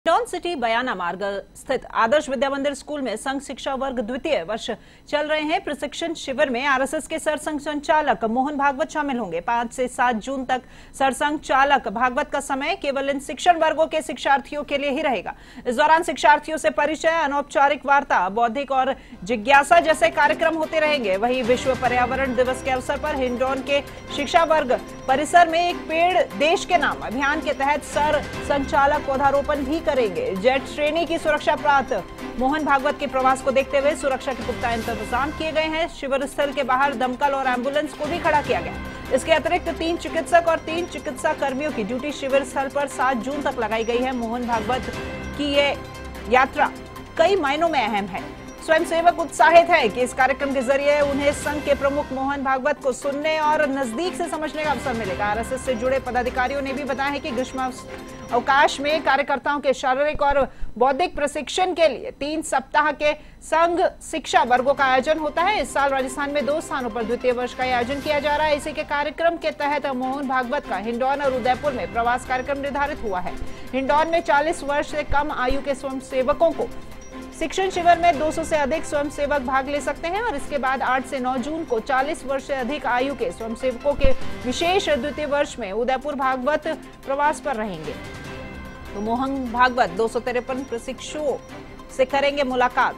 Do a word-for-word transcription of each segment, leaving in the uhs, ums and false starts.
Hindaun city बयाना मार्ग स्थित आदर्श विद्या मंदिर स्कूल में संघ शिक्षा वर्ग द्वितीय वर्ष चल रहे हैं। प्रशिक्षण शिविर में आरएसएस के सरसंघ संचालक मोहन भागवत शामिल होंगे। पाँच से सात जून तक सरसंघ चालक भागवत का समय केवल इन शिक्षण वर्गों के शिक्षार्थियों के लिए ही रहेगा। इस दौरान शिक्षार्थियों से परिचय, अनौपचारिक वार्ता, बौद्धिक और जिज्ञासा जैसे कार्यक्रम होते रहेंगे। वहीं विश्व पर्यावरण दिवस के अवसर पर हिंडौन के शिक्षा वर्ग परिसर में एक पेड़ देश के नाम अभियान के तहत सर संचालक पौधारोपण भी करेंगे। जेट श्रेणी की सुरक्षा प्राप्त मोहन भागवत के प्रवास को देखते हुए सुरक्षा के पुख्ता इंतजाम किए गए हैं। शिविर स्थल के बाहर दमकल और एम्बुलेंस को भी खड़ा किया गया। इसके अतिरिक्त तीन चिकित्सक और तीन चिकित्सा कर्मियों की ड्यूटी शिविर स्थल पर सात जून तक लगाई गई है। मोहन भागवत की ये यात्रा कई मायनों में अहम है। स्वयंसेवक उत्साहित है कि इस कार्यक्रम के जरिए उन्हें संघ के प्रमुख मोहन भागवत को सुनने और नजदीक से समझने का अवसर मिलेगा। आरएसएस से जुड़े पदाधिकारियों ने भी बताया है कि ग्रीष्म अवकाश में कार्यकर्ताओं के शारीरिक और बौद्धिक प्रशिक्षण के लिए तीन सप्ताह के संघ शिक्षा वर्गों का आयोजन होता है। इस साल राजस्थान में दो स्थानों पर द्वितीय वर्ष का आयोजन किया जा रहा है। इसी के कार्यक्रम के तहत मोहन भागवत का हिंडौन और उदयपुर में प्रवास कार्यक्रम निर्धारित हुआ है। हिंडौन में चालीस वर्ष से कम आयु के स्वयंसेवकों को शिक्षण शिविर में दो सौ से अधिक स्वयंसेवक भाग ले सकते हैं और इसके बाद आठ से नौ जून को चालीस वर्ष से अधिक आयु के स्वयंसेवकों के विशेष द्वितीय वर्ष में उदयपुर भागवत प्रवास पर रहेंगे। तो मोहन भागवत दो सौ तिरपन प्रशिक्षुओं से करेंगे मुलाकात।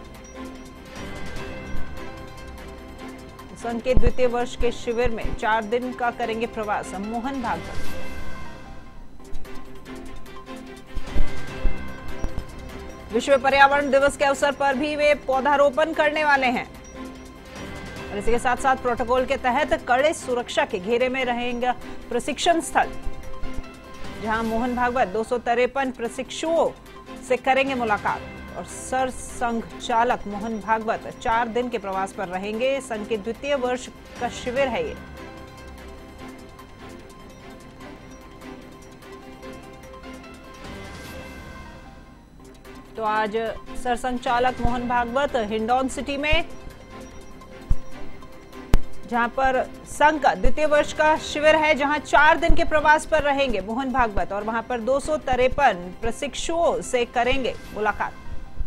संघ के द्वितीय वर्ष के शिविर में चार दिन का करेंगे प्रवास मोहन भागवत। विश्व पर्यावरण दिवस के अवसर पर भी वे पौधारोपण करने वाले हैं और इसी के साथ साथ प्रोटोकॉल के तहत कड़े सुरक्षा के घेरे में रहेगा प्रशिक्षण स्थल, जहां मोहन भागवत दो सौ तिरपन प्रशिक्षुओं से करेंगे मुलाकात और सर संघ चालक मोहन भागवत चार दिन के प्रवास पर रहेंगे। संघ के द्वितीय वर्ष का शिविर है ये। तो आज सरसंचालक मोहन भागवत हिंडौन सिटी में, जहां पर संघ का द्वितीय वर्ष का शिविर है, जहां चार दिन के प्रवास पर रहेंगे मोहन भागवत और वहां पर दो सौ तिरपन प्रशिक्षुओं से करेंगे मुलाकात।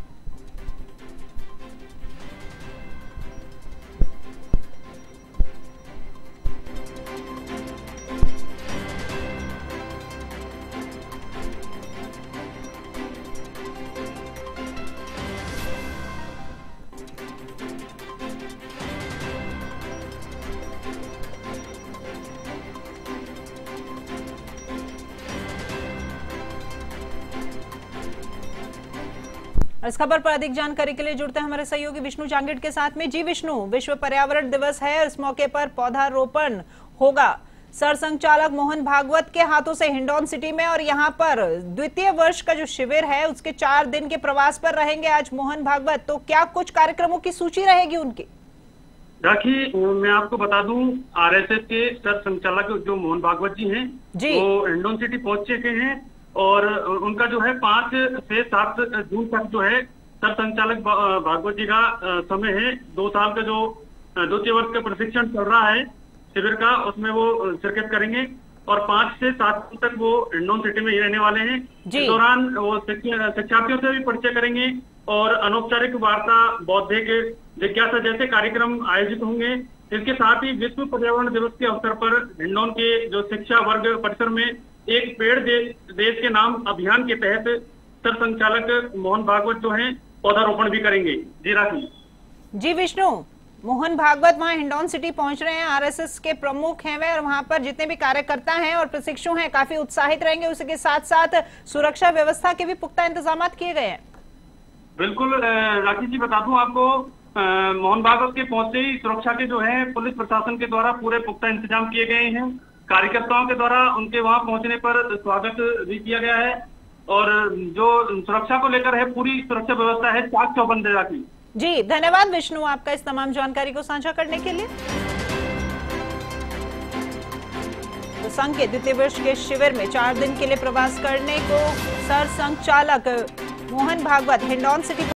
इस खबर पर अधिक जानकारी के लिए जुड़ते हैं हमारे सहयोगी विष्णु जांगिड के साथ में। जी विष्णु, विश्व पर्यावरण दिवस है, इस मौके पर पौधारोपण होगा सरसंचालक मोहन भागवत के हाथों से हिंडौन सिटी में और यहाँ पर द्वितीय वर्ष का जो शिविर है उसके चार दिन के प्रवास पर रहेंगे आज मोहन भागवत। तो क्या कुछ कार्यक्रमों की सूची रहेगी उनकी? राखी, मैं आपको बता दूं, आरएसएस के सर संचालक जो मोहन भागवत जी हैं वो हिंडौन सिटी पहुंच चुके हैं और उनका जो है पांच से सात जून तक जो है सर संचालक भागवत जी का समय है। दो साल का जो द्वितीय वर्ष का प्रशिक्षण चल रहा है शिविर का, उसमें वो शिरकत करेंगे और पांच से सात जून तक वो हिंडौन सिटी में ही रहने वाले हैं। इस दौरान वो शिक्षार्थियों से भी परिचय करेंगे और अनौपचारिक वार्ता, बौद्धिक जिज्ञासा जैसे कार्यक्रम आयोजित होंगे। इसके साथ ही विश्व पर्यावरण दिवस के अवसर पर हिंडौन के जो शिक्षा वर्ग परिसर में एक पेड़ दे, देश के नाम अभियान के तहत सर संचालक मोहन भागवत जो हैं पौधारोपण भी करेंगे। जी राखी। जी विष्णु, मोहन भागवत वहां हिंडौन सिटी पहुंच रहे हैं, आरएसएस के प्रमुख हैं वे और वहां पर जितने भी कार्यकर्ता हैं और प्रशिक्षु हैं काफी उत्साहित रहेंगे। उसके साथ साथ सुरक्षा व्यवस्था के भी पुख्ता इंतजाम किए गए हैं। बिल्कुल राखी जी, बता दूं आपको, मोहन भागवत के पहुंचते ही सुरक्षा के जो है पुलिस प्रशासन के द्वारा पूरे पुख्ता इंतजाम किए गए हैं। कार्यकर्ताओं के द्वारा उनके वहां पहुंचने पर स्वागत भी किया गया है और जो सुरक्षा को लेकर है पूरी सुरक्षा व्यवस्था है चाक चौबंद। राखी जी, धन्यवाद विष्णु आपका इस तमाम जानकारी को साझा करने के लिए। तो संघ के द्वितीय वर्ष के शिविर में चार दिन के लिए प्रवास करने को सर संघ चालक मोहन भागवत हिंडौन सिटी